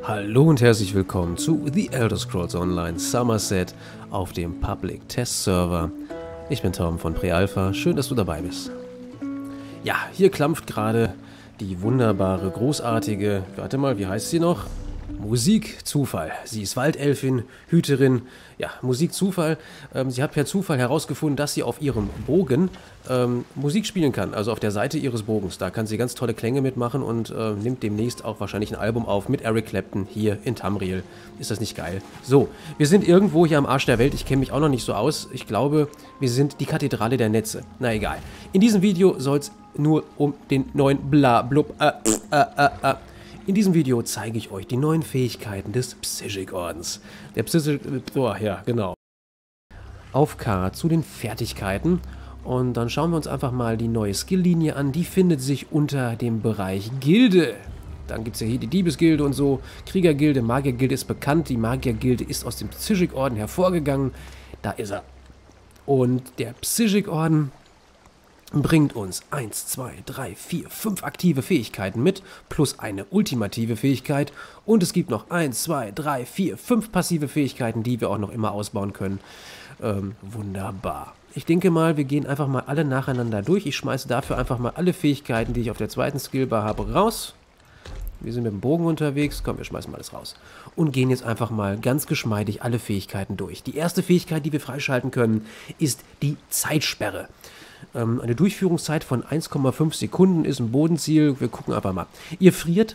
Hallo und herzlich willkommen zu The Elder Scrolls Online Somerset auf dem Public Test Server. Ich bin Tom von Prealpha, schön, dass du dabei bist. Ja, hier klampft gerade die wunderbare, großartige, warte mal, wie heißt sie noch? Musik Zufall. Sie ist Waldelfin, Hüterin, ja, Musik Zufall. Sie hat per Zufall herausgefunden, dass sie auf ihrem Bogen Musik spielen kann, also auf der Seite ihres Bogens. Da kann sie ganz tolle Klänge mitmachen und nimmt demnächst auch wahrscheinlich ein Album auf mit Eric Clapton hier in Tamriel. Ist das nicht geil? So, wir sind irgendwo hier am Arsch der Welt. Ich kenne mich auch noch nicht so aus. Ich glaube, wir sind die Kathedrale der Netze. Na egal. In diesem Video soll es nur um den neuen In diesem Video zeige ich euch die neuen Fähigkeiten des Psychic-Ordens. Der Psychic... Oh, ja, genau. Auf K zu den Fertigkeiten. Und dann schauen wir uns einfach mal die neue Skill-Linie an. Die findet sich unter dem Bereich Gilde. Dann gibt es ja hier die Diebesgilde und so. Kriegergilde, Magiergilde ist bekannt. Die Magiergilde ist aus dem Psychic-Orden hervorgegangen. Da ist er. Und der Psychic-Orden bringt uns 1, 2, 3, 4, 5 aktive Fähigkeiten mit, plus eine ultimative Fähigkeit. Und es gibt noch 1, 2, 3, 4, 5 passive Fähigkeiten, die wir auch noch immer ausbauen können. Wunderbar. Ich denke mal, wir gehen einfach mal alle nacheinander durch. Ich schmeiße dafür einfach mal alle Fähigkeiten, die ich auf der zweiten Skillbar habe, raus. Wir sind mit dem Bogen unterwegs. Komm, wir schmeißen mal alles raus. Und gehen jetzt einfach mal ganz geschmeidig alle Fähigkeiten durch. Die erste Fähigkeit, die wir freischalten können, ist die Zeitsperre. Eine Durchführungszeit von 1,5 Sekunden ist ein Bodenziel. Wir gucken einfach mal. Ihr friert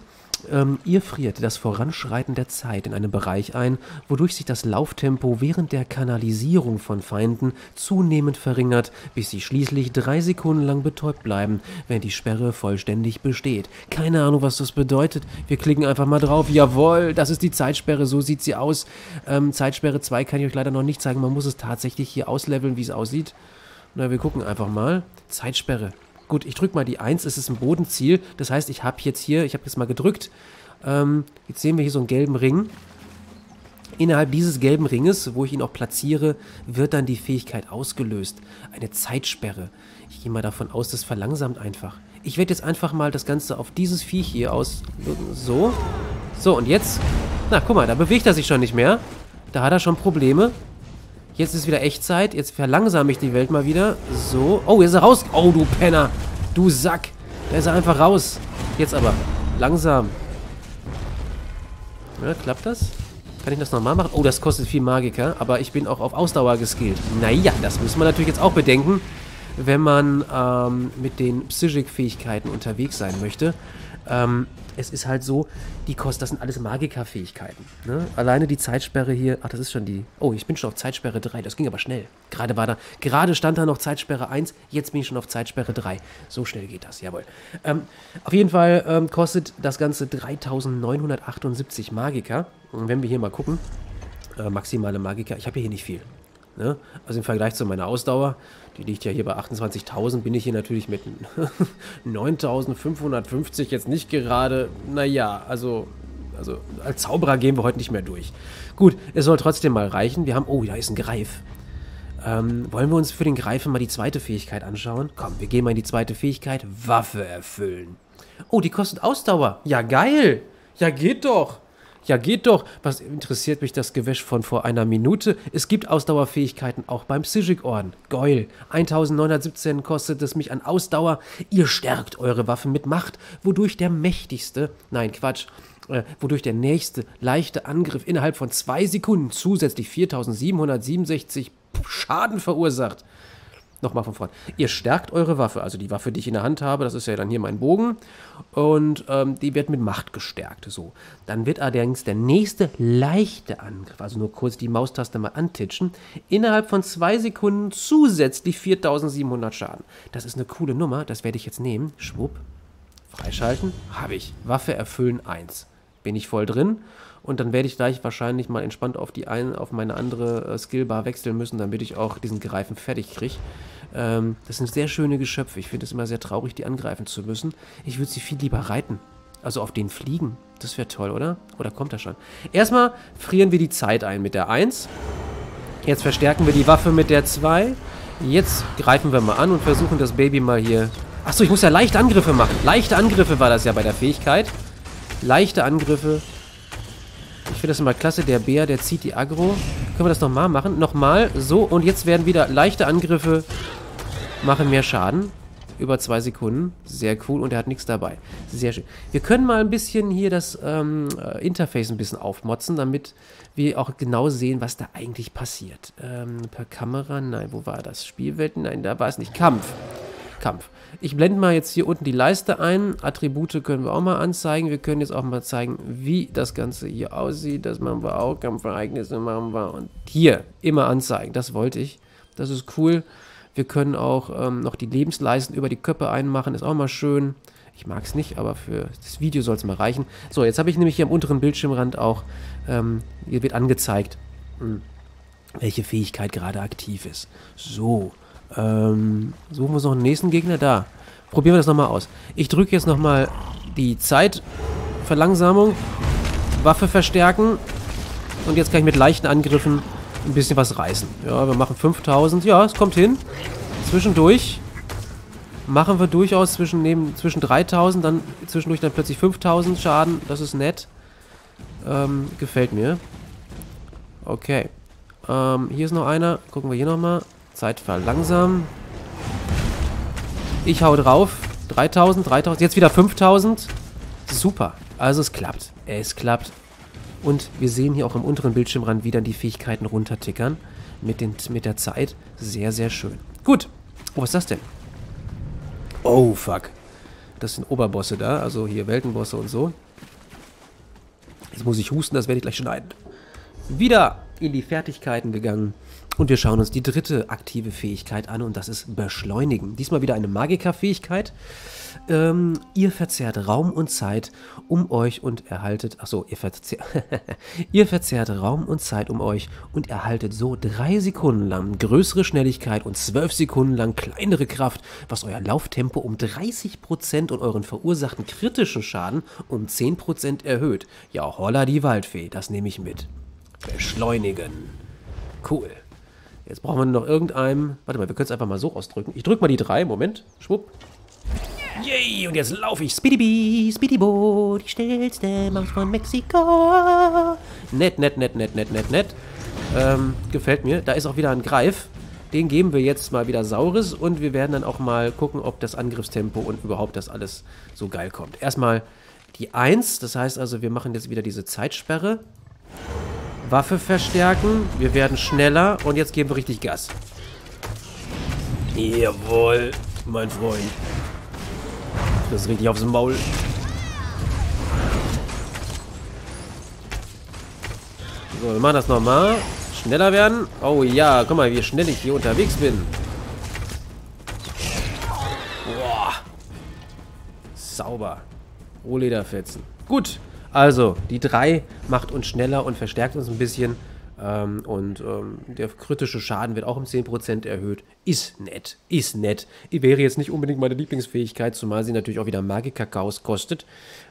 das Voranschreiten der Zeit in einem Bereich ein, wodurch sich das Lauftempo während der Kanalisierung von Feinden zunehmend verringert, bis sie schließlich 3 Sekunden lang betäubt bleiben, wenn die Sperre vollständig besteht. Keine Ahnung, was das bedeutet. Wir klicken einfach mal drauf. Jawohl, das ist die Zeitsperre, so sieht sie aus. Zeitsperre 2 kann ich euch leider noch nicht zeigen. Man muss es tatsächlich hier ausleveln, wie es aussieht. Na, wir gucken einfach mal. Zeitsperre. Gut, ich drücke mal die 1, es ist ein Bodenziel. Das heißt, ich habe jetzt mal gedrückt. Jetzt sehen wir hier so einen gelben Ring. Innerhalb dieses gelben Ringes, wo ich ihn auch platziere, wird dann die Fähigkeit ausgelöst. Eine Zeitsperre. Ich gehe mal davon aus, das verlangsamt einfach. Ich werde jetzt einfach mal das Ganze auf dieses Viech hier auswirken. So. So, und jetzt... Na, guck mal, da bewegt er sich schon nicht mehr. Da hat er schon Probleme. Jetzt ist wieder Echtzeit. Jetzt verlangsame ich die Welt mal wieder. So. Oh, jetzt ist er raus. Oh, du Penner. Du Sack. Da ist er einfach raus. Jetzt aber. Langsam. Ja, klappt das? Kann ich das nochmal machen? Oh, das kostet viel Magika. Aber ich bin auch auf Ausdauer geskillt. Naja, das muss man natürlich jetzt auch bedenken, wenn man mit den Psychic-Fähigkeiten unterwegs sein möchte. Es ist halt so, das sind alles Magika-Fähigkeiten. Ne? Alleine die Zeitsperre hier, ach, das ist schon die, oh, ich bin schon auf Zeitsperre 3, das ging aber schnell. Gerade stand da noch Zeitsperre 1, jetzt bin ich schon auf Zeitsperre 3. So schnell geht das, jawohl. Auf jeden Fall kostet das Ganze 3978 Magika. Und wenn wir hier mal gucken, maximale Magika, ich habe hier nicht viel. Ne? Also im Vergleich zu meiner Ausdauer, die liegt ja hier bei 28.000, bin ich hier natürlich mit 9.550 jetzt nicht gerade, naja, also als Zauberer gehen wir heute nicht mehr durch. Gut, es soll trotzdem mal reichen. Wir haben, oh, da ist ein Greif. Wollen wir uns für den Greifen mal die zweite Fähigkeit anschauen? Komm, wir gehen mal in die zweite Fähigkeit, Waffe erfüllen. Oh, die kostet Ausdauer. Ja, geil. Ja, geht doch. Ja, geht doch. Was interessiert mich das Gewäsch von vor einer Minute? Es gibt Ausdauerfähigkeiten auch beim Psychic-Orden. Geil. 1917 kostet es mich an Ausdauer. Ihr stärkt eure Waffen mit Macht, wodurch der nächste leichte Angriff innerhalb von 2 Sekunden zusätzlich 4767 Schaden verursacht. Nochmal von vorn. Ihr stärkt eure Waffe, also die Waffe, die ich in der Hand habe, das ist ja dann hier mein Bogen. Und die wird mit Macht gestärkt. So. Dann wird allerdings der nächste leichte Angriff, also nur kurz die Maustaste mal antitschen, innerhalb von 2 Sekunden zusätzlich 4700 Schaden. Das ist eine coole Nummer, das werde ich jetzt nehmen. Schwupp. Freischalten. Habe ich. Waffe erfüllen 1. Bin ich voll drin. Und dann werde ich gleich wahrscheinlich mal entspannt auf meine andere Skillbar wechseln müssen, damit ich auch diesen Greifen fertig kriege. Das sind sehr schöne Geschöpfe. Ich finde es immer sehr traurig, die angreifen zu müssen. Ich würde sie viel lieber reiten. Also auf denen fliegen. Das wäre toll, oder? Oder kommt das schon? Erstmal frieren wir die Zeit ein mit der 1. Jetzt verstärken wir die Waffe mit der 2. Jetzt greifen wir mal an und versuchen das Baby mal hier... Achso, ich muss ja leichte Angriffe machen. Leichte Angriffe war das ja bei der Fähigkeit. Leichte Angriffe. Ich finde das immer klasse. Der Bär, der zieht die Aggro. Können wir das nochmal machen? Nochmal. So, und jetzt werden wieder leichte Angriffe machen mehr Schaden. Über 2 Sekunden. Sehr cool. Und er hat nichts dabei. Sehr schön. Wir können mal ein bisschen hier das Interface ein bisschen aufmotzen, damit wir auch genau sehen, was da eigentlich passiert. Per Kamera? Nein, wo war das? Spielwelt? Nein, da war es nicht. Kampf. Ich blende mal jetzt hier unten die Leiste ein. Attribute können wir auch mal anzeigen. Wir können jetzt auch mal zeigen, wie das Ganze hier aussieht. Das machen wir auch. Kampfereignisse machen wir. Und hier immer anzeigen. Das wollte ich. Das ist cool. Wir können auch noch die Lebensleisten über die Köpfe einmachen. Ist auch mal schön. Ich mag es nicht, aber für das Video soll es mal reichen. So, jetzt habe ich nämlich hier am unteren Bildschirmrand auch, hier wird angezeigt, welche Fähigkeit gerade aktiv ist. So. Suchen wir uns noch einen nächsten Gegner? Da. Probieren wir das nochmal aus. Ich drücke jetzt nochmal die Zeitverlangsamung. Waffe verstärken. Und jetzt kann ich mit leichten Angriffen ein bisschen was reißen. Ja, wir machen 5000. Ja, es kommt hin. Zwischendurch machen wir durchaus zwischen 3000, dann zwischendurch dann plötzlich 5000 Schaden. Das ist nett. Gefällt mir. Okay. Hier ist noch einer. Gucken wir hier nochmal. Zeit verlangsamen. Ich hau drauf. 3000. Jetzt wieder 5000. Super. Also es klappt. Es klappt. Und wir sehen hier auch am unteren Bildschirmrand wieder die Fähigkeiten runtertickern. Mit der Zeit. Sehr, sehr schön. Gut. Oh, was ist das denn? Oh, fuck. Das sind Oberbosse da. Also hier Weltenbosse und so. Jetzt muss ich husten, das werde ich gleich schneiden. Wieder in die Fertigkeiten gegangen. Und wir schauen uns die dritte aktive Fähigkeit an und das ist Beschleunigen. Diesmal wieder eine Magikerfähigkeit. Ihr verzehrt Raum und Zeit um euch und erhaltet... Achso, ihr verzehrt Raum und Zeit um euch und erhaltet so 3 Sekunden lang größere Schnelligkeit und 12 Sekunden lang kleinere Kraft, was euer Lauftempo um 30% und euren verursachten kritischen Schaden um 10% erhöht. Ja, holla die Waldfee, das nehme ich mit. Beschleunigen. Cool. Jetzt brauchen wir noch irgendeinem... Warte mal, wir können es einfach mal so ausdrücken. Ich drücke mal die 3. Moment. Schwupp. Yay, und jetzt laufe ich. Speedy Bo, die schnellste Maus von Mexiko. Nett. Gefällt mir. Da ist auch wieder ein Greif. Den geben wir jetzt mal wieder Saures und wir werden dann auch mal gucken, ob das Angriffstempo und überhaupt das alles so geil kommt. Erstmal die 1. Das heißt also, wir machen jetzt wieder diese Zeitsperre. Waffe verstärken, wir werden schneller und jetzt geben wir richtig Gas. Jawohl, mein Freund. Das ist richtig aufs Maul. So, wir machen das nochmal. Schneller werden. Oh ja, guck mal, wie schnell ich hier unterwegs bin. Boah. Sauber. Rohlederfetzen. Gut. Also, die 3 macht uns schneller und verstärkt uns ein bisschen. Der kritische Schaden wird auch um 10% erhöht. Ist nett. Wäre jetzt nicht unbedingt meine Lieblingsfähigkeit, zumal sie natürlich auch wieder Magiker-Chaos kostet.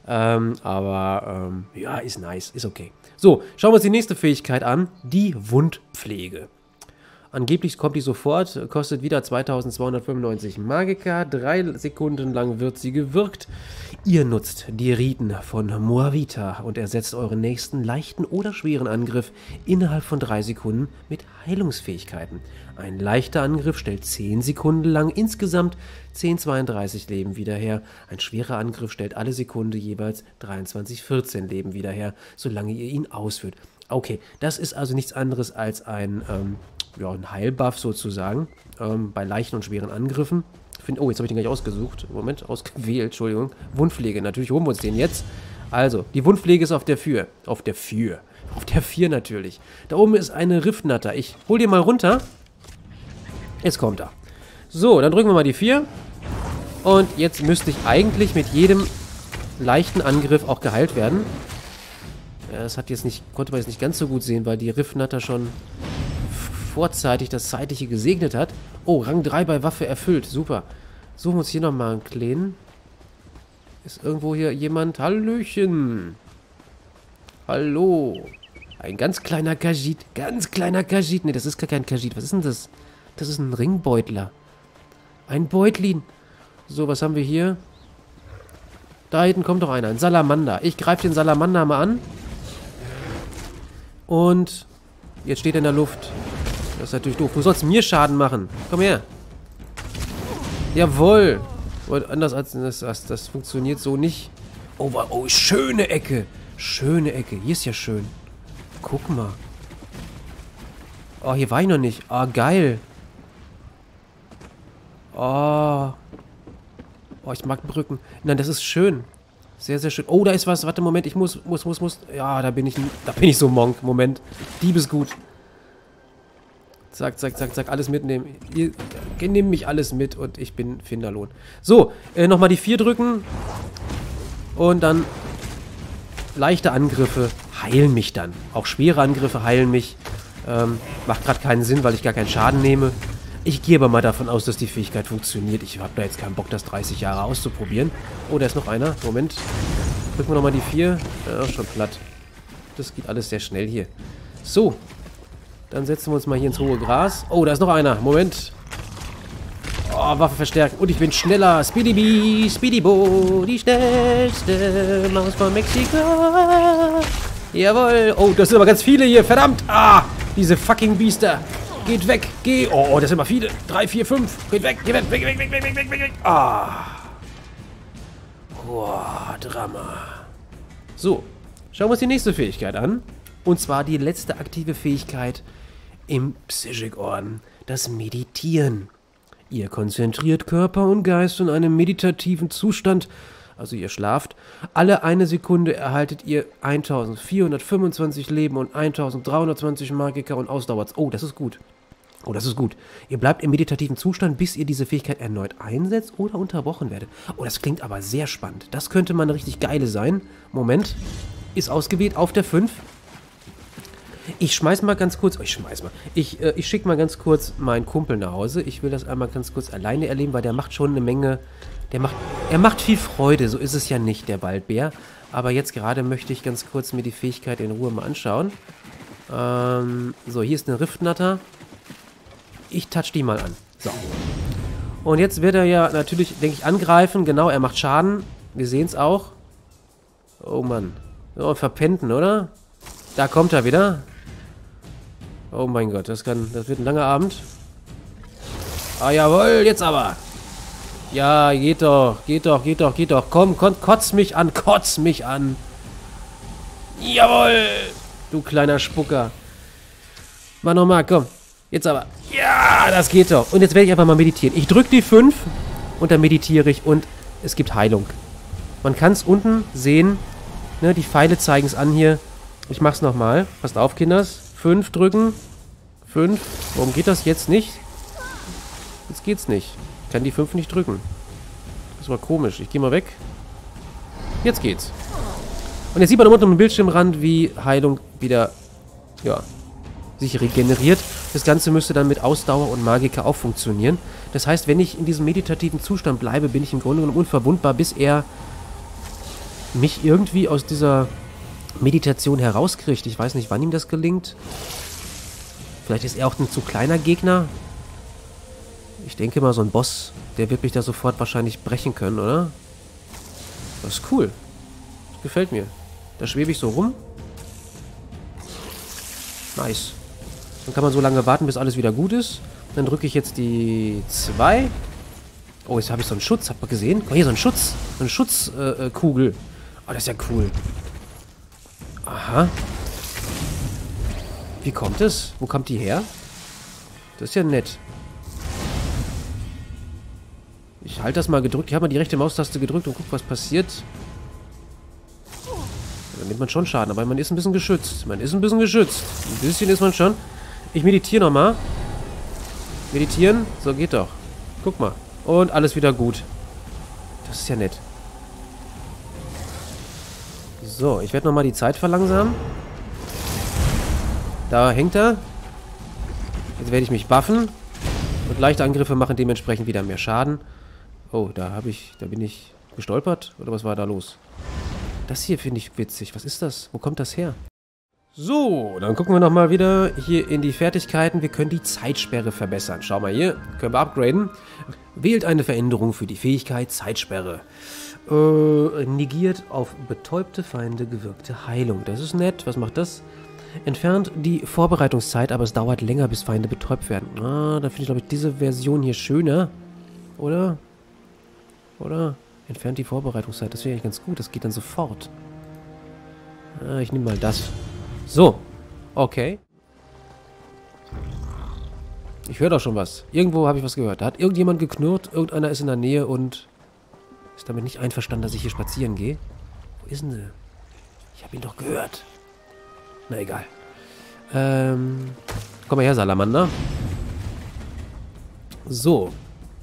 Ja, ist nice. Ist okay. So, schauen wir uns die nächste Fähigkeit an. Die Wundpflege. Angeblich kommt die sofort, kostet wieder 2295 Magika, 3 Sekunden lang wird sie gewirkt. Ihr nutzt die Riten von Moavita und ersetzt euren nächsten leichten oder schweren Angriff innerhalb von 3 Sekunden mit Heilungsfähigkeiten. Ein leichter Angriff stellt 10 Sekunden lang insgesamt 1032 Leben wieder her. Ein schwerer Angriff stellt alle Sekunde jeweils 2314 Leben wieder her, solange ihr ihn ausführt. Okay, das ist also nichts anderes als ein Heilbuff sozusagen, bei leichten und schweren Angriffen. Oh, jetzt habe ich den gleich ausgesucht. Moment, ausgewählt, Entschuldigung. Wundpflege, natürlich holen wir uns den jetzt. Also, die Wundpflege ist auf der 4. Auf der 4 natürlich. Da oben ist eine Riftnatter. Ich hol den mal runter. Jetzt kommt er. So, dann drücken wir mal die 4. Und jetzt müsste ich eigentlich mit jedem leichten Angriff auch geheilt werden. Das konnte man jetzt nicht ganz so gut sehen, weil die Riftnatter schon vorzeitig das Zeitliche gesegnet hat. Oh, Rang 3 bei Waffe erfüllt. Super. Suchen wir uns hier nochmal einen kleinen. Ist irgendwo hier jemand? Hallöchen. Hallo. Ein ganz kleiner Khajiit. Ne, das ist gar kein Khajiit. Was ist denn das? Das ist ein Ringbeutler. Ein Beutlin. So, was haben wir hier? Da hinten kommt doch einer. Ein Salamander. Ich greife den Salamander mal an. Und jetzt steht er in der Luft. Das ist natürlich doof. Du sollst mir Schaden machen. Komm her. Jawohl. Anders als das funktioniert so nicht. Oh, schöne Ecke. Schöne Ecke. Hier ist ja schön. Guck mal. Oh, hier war ich noch nicht. Oh, geil. Oh. Oh, ich mag Brücken. Nein, das ist schön. Sehr, sehr schön. Oh, da ist was. Warte, Moment. Ich muss. Ja, da bin ich so Monk. Moment. Diebesgut. Zack, zack, zack, zack. Alles mitnehmen. Ihr nehmt mich alles mit und ich bin Finderlohn. So, nochmal die 4 drücken. Und dann leichte Angriffe heilen mich dann. Auch schwere Angriffe heilen mich. Macht gerade keinen Sinn, weil ich gar keinen Schaden nehme. Ich gehe aber mal davon aus, dass die Fähigkeit funktioniert. Ich habe da jetzt keinen Bock, das 30 Jahre auszuprobieren. Oh, da ist noch einer. Moment. Drücken wir nochmal die 4. Ja, schon platt. Das geht alles sehr schnell hier. So. Dann setzen wir uns mal hier ins hohe Gras. Oh, da ist noch einer. Moment. Oh, Waffe verstärken. Und ich bin schneller. Speedy Bee, Speedy Bo, die schnellste Maus von Mexiko. Jawohl. Oh, das sind aber ganz viele hier. Verdammt. Ah, diese fucking Biester. Geht weg. Geh. Oh, das sind immer viele. 3, 4, 5. Geht weg. Geh weg. Weg. Ah. Boah, Drama. So. Schauen wir uns die nächste Fähigkeit an. Und zwar die letzte aktive Fähigkeit im Psychic-Orden. Das Meditieren. Ihr konzentriert Körper und Geist in einem meditativen Zustand, also ihr schlaft. Alle 1 Sekunde erhaltet ihr 1425 Leben und 1320 Magika und Ausdauer. Oh, das ist gut. Oh, das ist gut. Ihr bleibt im meditativen Zustand, bis ihr diese Fähigkeit erneut einsetzt oder unterbrochen werdet. Oh, das klingt aber sehr spannend. Das könnte mal eine richtig geile sein. Moment. Ist ausgewählt auf der 5. Ich schmeiß mal ganz kurz, ich schicke mal ganz kurz meinen Kumpel nach Hause. Ich will das einmal ganz kurz alleine erleben, weil der macht schon eine Menge, er macht viel Freude, so ist es ja nicht, der Waldbär. Aber jetzt gerade möchte ich ganz kurz mir die Fähigkeit in Ruhe mal anschauen. So, hier ist eine Riftnatter. Ich touch die mal an. So. Und jetzt wird er ja natürlich, denke ich, angreifen. Genau, er macht Schaden. Wir sehen es auch. Oh Mann. So, verpenten, oder? Da kommt er wieder. Oh mein Gott, das wird ein langer Abend. Ah, jawohl, jetzt aber. Ja, geht doch. Komm, kotz mich an. Jawohl. Du kleiner Spucker. Mach nochmal, komm. Jetzt aber. Ja, das geht doch. Und jetzt werde ich einfach mal meditieren. Ich drücke die 5 und dann meditiere ich und es gibt Heilung. Man kann es unten sehen. Ne, die Pfeile zeigen es an hier. Ich mach's nochmal. Passt auf, Kinders. 5 drücken. 5. Warum geht das jetzt nicht? Jetzt geht's nicht. Ich kann die 5 nicht drücken. Das war komisch. Ich gehe mal weg. Jetzt geht's. Und jetzt sieht man unten am Bildschirmrand, wie Heilung wieder, ja, sich regeneriert. Das Ganze müsste dann mit Ausdauer und Magika auch funktionieren. Das heißt, wenn ich in diesem meditativen Zustand bleibe, bin ich im Grunde genommen unverwundbar, bis er mich irgendwie aus dieser Meditation herauskriegt. Ich weiß nicht, wann ihm das gelingt. Vielleicht ist er auch ein zu kleiner Gegner. Ich denke mal, so ein Boss, der wird mich da sofort wahrscheinlich brechen können, oder? Das ist cool. Das gefällt mir. Da schwebe ich so rum. Nice. Dann kann man so lange warten, bis alles wieder gut ist. Dann drücke ich jetzt die 2. Oh, jetzt habe ich so einen Schutz. Habt ihr gesehen? Guck mal, hier so ein Schutz. So eine Schutzkugel. Oh, das ist ja cool. Aha. Wie kommt es? Wo kommt die her? Das ist ja nett. Ich halte das mal gedrückt. Ich habe mal die rechte Maustaste gedrückt und guck, was passiert. Da nimmt man schon Schaden, aber man ist ein bisschen geschützt. Ein bisschen ist man schon. Ich meditiere nochmal. Meditieren. So, geht doch. Guck mal. Und alles wieder gut. Das ist ja nett. So, ich werde nochmal die Zeit verlangsamen. Da hängt er. Jetzt werde ich mich buffen. Und leichte Angriffe machen dementsprechend wieder mehr Schaden. Oh, da bin ich gestolpert. Oder was war da los? Das hier finde ich witzig. Was ist das? Wo kommt das her? So, dann gucken wir nochmal wieder hier in die Fertigkeiten. Wir können die Zeitsperre verbessern. Schau mal hier. Können wir upgraden. Wählt eine Veränderung für die Fähigkeit Zeitsperre. Negiert auf betäubte Feinde gewirkte Heilung. Das ist nett. Was macht das? Entfernt die Vorbereitungszeit, aber es dauert länger, bis Feinde betäubt werden. Ah, da finde ich, glaube ich, diese Version hier schöner. Oder? Oder? Entfernt die Vorbereitungszeit. Das wäre eigentlich ganz gut. Das geht dann sofort. Ah, ich nehme mal das. So. Okay. Ich höre doch schon was. Irgendwo habe ich was gehört. Da hat irgendjemand geknurrt. Irgendeiner ist in der Nähe und ist damit nicht einverstanden, dass ich hier spazieren gehe. Wo ist denn der? Ich habe ihn doch gehört. Na egal. Komm mal her, Salamander. So.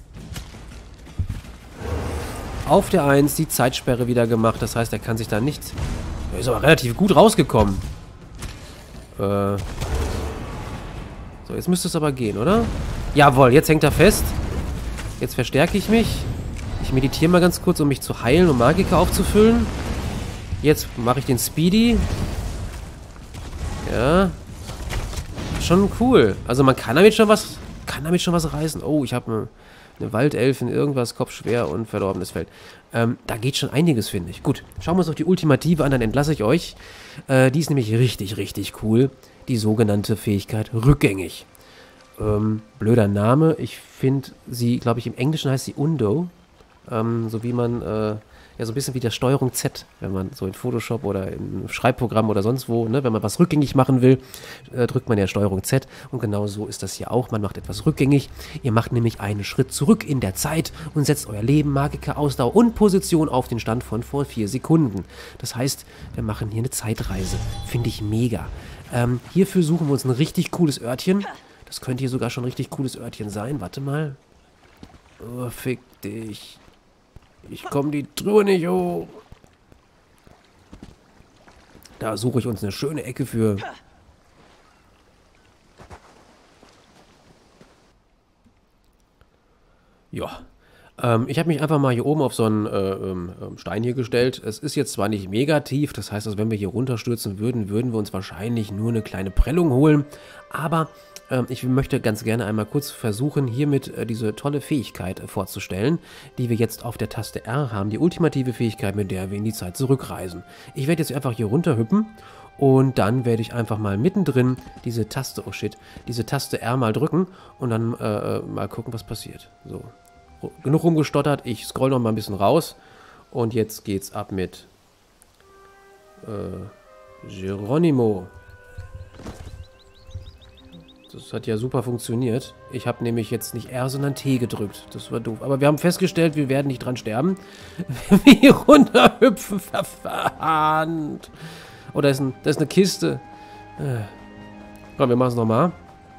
Auf der 1 die Zeitsperre wieder gemacht. Das heißt, er kann sich da nicht... Er ist aber relativ gut rausgekommen. So, jetzt müsste es aber gehen, oder? Jawohl, jetzt hängt er fest. Jetzt verstärke ich mich. Ich meditiere mal ganz kurz, um mich zu heilen und Magika aufzufüllen. Jetzt mache ich den Speedy. Ja. Schon cool. Also man kann damit schon was... reißen. Oh, ich habe eine Waldelfin, irgendwas, kopfschwer und verdorbenes Feld. Da geht schon einiges, finde ich. Gut, schauen wir uns doch die Ultimative an, dann entlasse ich euch. Die ist nämlich richtig, richtig cool. Die sogenannte Fähigkeit rückgängig. Blöder Name. Ich finde sie, glaube ich, im Englischen heißt sie Undo. So wie man... ja, so ein bisschen wie der Steuerung Z, wenn man so in Photoshop oder im Schreibprogramm oder sonst wo, ne, wenn man was rückgängig machen will, drückt man ja Steuerung Z. Und genau so ist das hier auch. Man macht etwas rückgängig. Ihr macht nämlich einen Schritt zurück in der Zeit und setzt euer Leben, Magika, Ausdauer und Position auf den Stand von vor 4 Sekunden. Das heißt, wir machen hier eine Zeitreise. Finde ich mega. Hierfür suchen wir uns ein richtig cooles Örtchen. Das könnte hier sogar schon ein richtig cooles Örtchen sein. Warte mal. Oh, fick dich. Ich komme die Truhe nicht hoch. Da suche ich uns eine schöne Ecke für. Ja. Ich habe mich einfach mal hier oben auf so einen Stein hier gestellt. Es ist jetzt zwar nicht mega tief, das heißt, also wenn wir hier runterstürzen würden, würden wir uns wahrscheinlich nur eine kleine Prellung holen. Aber ich möchte ganz gerne einmal kurz versuchen, hiermit diese tolle Fähigkeit vorzustellen, die wir jetzt auf der Taste R haben. Die ultimative Fähigkeit, mit der wir in die Zeit zurückreisen. Ich werde jetzt einfach hier runterhüppen und dann werde ich einfach mal mittendrin diese Taste, oh shit, diese Taste R mal drücken und dann mal gucken, was passiert. So, genug rumgestottert, ich scroll noch mal ein bisschen raus und jetzt geht's ab mit Geronimo. Das hat ja super funktioniert. Ich habe nämlich jetzt nicht R, sondern T gedrückt. Das war doof. Aber wir haben festgestellt, wir werden nicht dran sterben. Wenn wir hier runterhüpfen, verfahrt. Oh, da ist eine Kiste. Komm, wir machen es nochmal.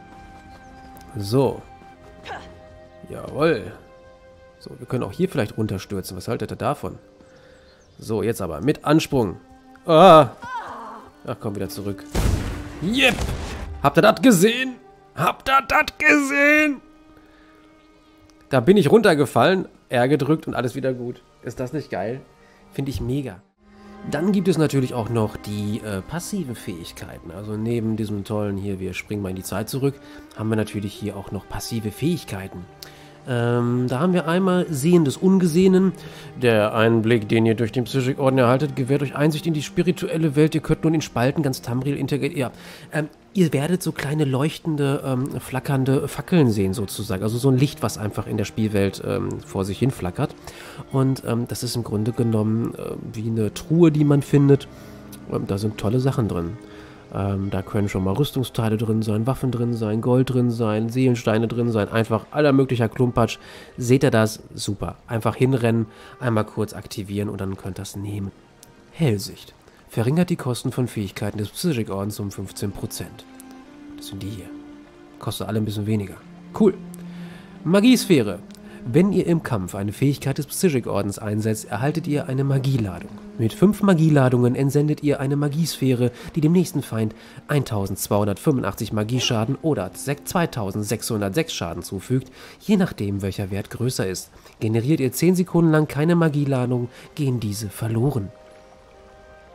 So. Jawohl. So, wir können auch hier vielleicht runterstürzen. Was haltet ihr davon? So, jetzt aber mit Ansprung. Ah. Ach, komm wieder zurück. Yep. Habt ihr das gesehen? Habt ihr das gesehen? Da bin ich runtergefallen, R gedrückt und alles wieder gut. Ist das nicht geil? Finde ich mega. Dann gibt es natürlich auch noch die passiven Fähigkeiten. Also neben diesem tollen hier, wir springen mal in die Zeit zurück, haben wir natürlich hier auch noch passive Fähigkeiten. Da haben wir einmal Sehen des Ungesehenen. Der Einblick, den ihr durch den Psychic Orden erhaltet, gewährt euch Einsicht in die spirituelle Welt. Ihr könnt nun in Spalten ganz Tamriel integriert. Ja, ihr werdet so kleine leuchtende, flackernde Fackeln sehen sozusagen. Also so ein Licht, was einfach in der Spielwelt vor sich hin flackert. Und das ist im Grunde genommen wie eine Truhe, die man findet. Da sind tolle Sachen drin. Da können schon mal Rüstungsteile drin sein, Waffen drin sein, Gold drin sein, Seelensteine drin sein, einfach aller möglicher Klumpatsch. Seht ihr das? Super. Einfach hinrennen, einmal kurz aktivieren und dann könnt ihr das nehmen. Hellsicht. Verringert die Kosten von Fähigkeiten des Psychic Ordens um 15%. Das sind die hier. Kostet alle ein bisschen weniger. Cool. Magiesphäre. Wenn ihr im Kampf eine Fähigkeit des Psychic Ordens einsetzt, erhaltet ihr eine Magieladung. Mit 5 Magieladungen entsendet ihr eine Magiesphäre, die dem nächsten Feind 1285 Magieschaden oder 2606 Schaden zufügt, je nachdem welcher Wert größer ist. Generiert ihr 10 Sekunden lang keine Magieladung, gehen diese verloren.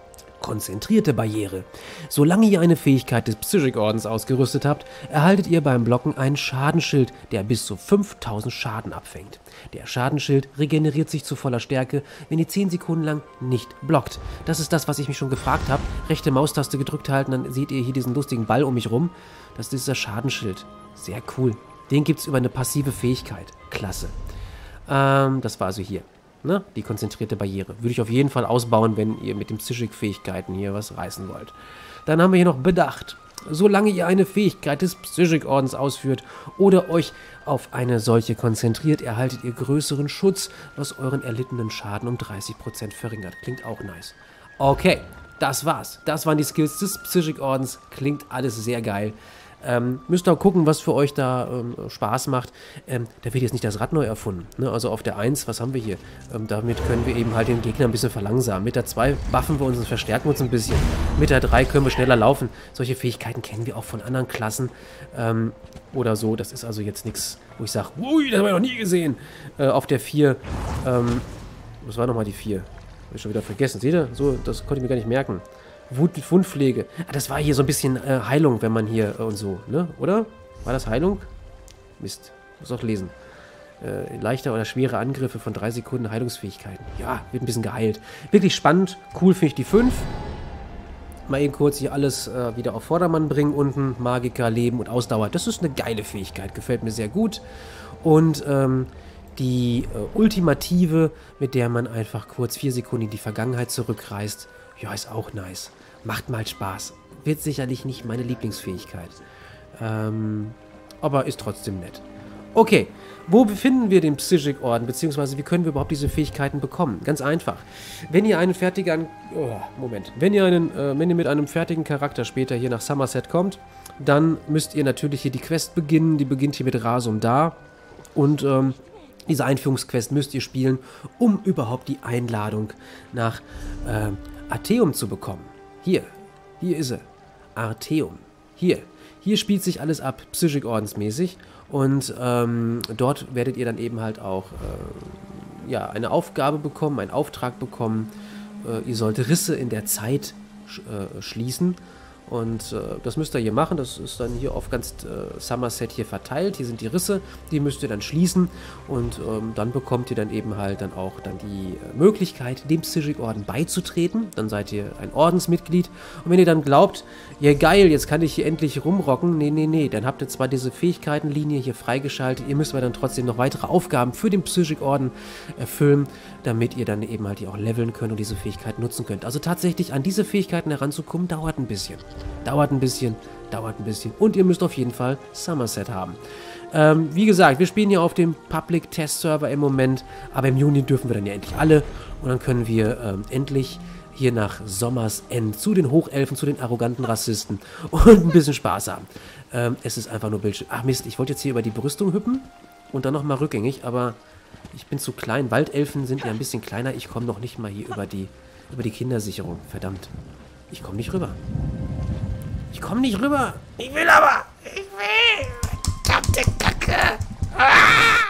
Konzentrierte Barriere. Solange ihr eine Fähigkeit des Psychic Ordens ausgerüstet habt, erhaltet ihr beim Blocken einen Schadensschild, der bis zu 5000 Schaden abfängt. Der Schadensschild regeneriert sich zu voller Stärke, wenn ihr 10 Sekunden lang nicht blockt. Das ist das, was ich mich schon gefragt habe. Rechte Maustaste gedrückt halten, dann seht ihr hier diesen lustigen Ball um mich rum. Das ist dieser Schadensschild. Sehr cool. Den gibt es über eine passive Fähigkeit. Klasse. Das war also hier. Ne? Die konzentrierte Barriere. Würde ich auf jeden Fall ausbauen, wenn ihr mit den Psychic-Fähigkeiten hier was reißen wollt. Dann haben wir hier noch Bedacht. Solange ihr eine Fähigkeit des Psychic-Ordens ausführt oder euch auf eine solche konzentriert, erhaltet ihr größeren Schutz, was euren erlittenen Schaden um 30% verringert. Klingt auch nice. Okay, das war's. Das waren die Skills des Psychic-Ordens. Klingt alles sehr geil. Müsst ihr gucken, was für euch da Spaß macht. Da wird jetzt nicht das Rad neu erfunden. Ne? Also auf der 1, was haben wir hier? Damit können wir eben halt den Gegner ein bisschen verlangsamen. Mit der 2 buffen wir uns und verstärken uns ein bisschen. Mit der 3 können wir schneller laufen. Solche Fähigkeiten kennen wir auch von anderen Klassen oder so. Das ist also jetzt nichts, wo ich sage, ui, das haben wir noch nie gesehen. Auf der 4, was war nochmal die 4? Habe ich schon wieder vergessen. Seht ihr? So, das konnte ich mir gar nicht merken. Wundpflege. Ah, das war hier so ein bisschen Heilung, wenn man hier und so, ne? Oder? War das Heilung? Mist. Muss auch lesen. Leichter oder schwere Angriffe von 3 Sekunden Heilungsfähigkeiten. Ja, wird ein bisschen geheilt. Wirklich spannend. Cool finde ich die 5. Mal eben kurz hier alles wieder auf Vordermann bringen unten. Magiker, Leben und Ausdauer. Das ist eine geile Fähigkeit. Gefällt mir sehr gut. Und die Ultimative, mit der man einfach kurz 4 Sekunden in die Vergangenheit zurückreist. Ja, ist auch nice. Macht mal Spaß. Wird sicherlich nicht meine Lieblingsfähigkeit. Aber ist trotzdem nett. Okay, wo befinden wir den Psychic Orden, beziehungsweise wie können wir überhaupt diese Fähigkeiten bekommen? Ganz einfach. Wenn ihr wenn ihr mit einem fertigen Charakter später hier nach Somerset kommt, dann müsst ihr natürlich hier die Quest beginnen. Die beginnt hier mit Rasum da. Und diese Einführungsquest müsst ihr spielen, um überhaupt die Einladung nach Arteum zu bekommen. Hier ist er. Arteum. Hier spielt sich alles ab, Psychic Ordensmäßig. Und dort werdet ihr dann eben halt auch eine Aufgabe bekommen, einen Auftrag bekommen. Ihr sollt Risse in der Zeit schließen. Und das müsst ihr hier machen. Das ist dann hier auf ganz Somerset hier verteilt. Hier sind die Risse, die müsst ihr dann schließen. Und dann bekommt ihr dann eben halt dann auch dann die Möglichkeit, dem Psychic Orden beizutreten. Dann seid ihr ein Ordensmitglied. Und wenn ihr dann glaubt, ja geil, jetzt kann ich hier endlich rumrocken. Nee. Dann habt ihr zwar diese Fähigkeitenlinie hier freigeschaltet. Ihr müsst aber dann trotzdem noch weitere Aufgaben für den Psychic Orden erfüllen, damit ihr dann eben halt hier auch leveln könnt und diese Fähigkeit nutzen könnt. Also tatsächlich an diese Fähigkeiten heranzukommen, dauert ein bisschen. Dauert ein bisschen. Und ihr müsst auf jeden Fall Somerset haben. Wie gesagt, wir spielen hier auf dem Public Test Server im Moment, aber im Juni dürfen wir dann ja endlich alle. Und dann können wir endlich hier nach Sommersend zu den Hochelfen, zu den arroganten Rassisten und ein bisschen Spaß haben. Es ist einfach nur Bildschirm. Ach Mist, ich wollte jetzt hier über die Brüstung hüppen und dann nochmal rückgängig, aber ich bin zu klein. Waldelfen sind ja ein bisschen kleiner. Ich komme noch nicht mal hier über die Kindersicherung. Verdammt. Ich komme nicht rüber. Ich will aber. Ich will. Verdammte Kacke. Ah!